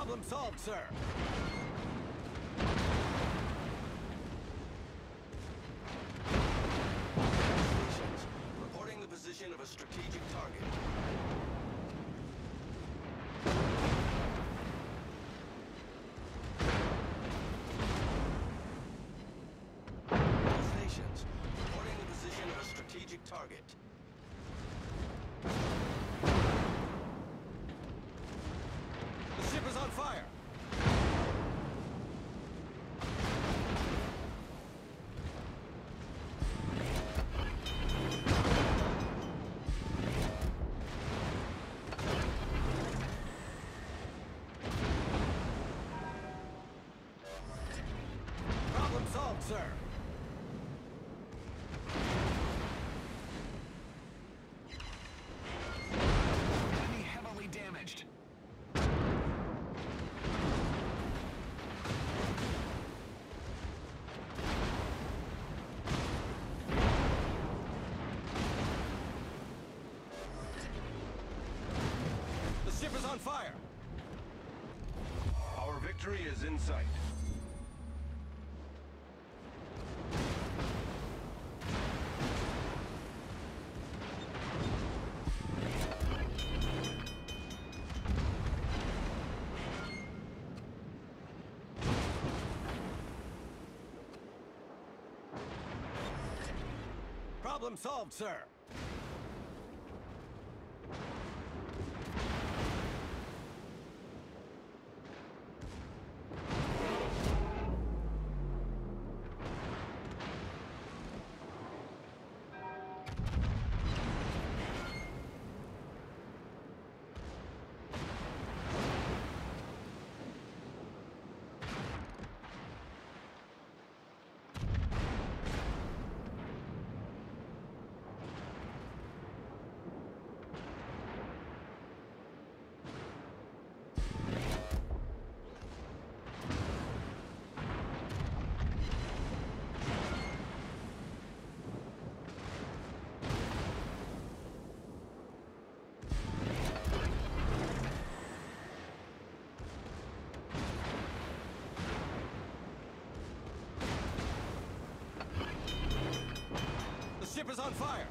Problem solved, sir. Stations, reporting the position of a strategic target. All stations, reporting the position of a strategic target. The ship is on fire! Problem solved, sir. Enemy heavily damaged. The ship is on fire! Our victory is in sight. Problem solved, sir. The ship is on fire!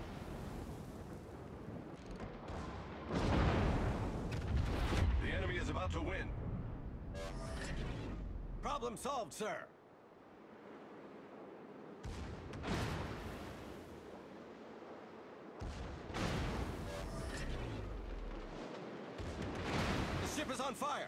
The enemy is about to win. Problem solved, sir. The ship is on fire!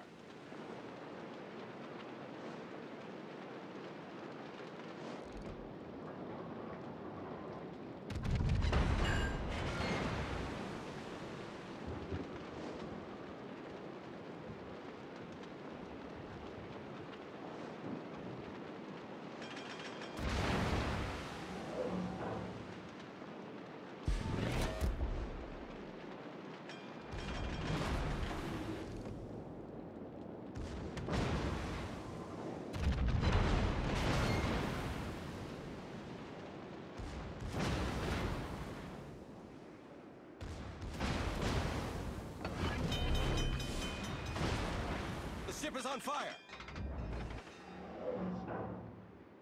The ship is on fire!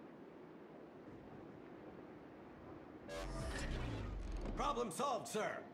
Problem solved, sir.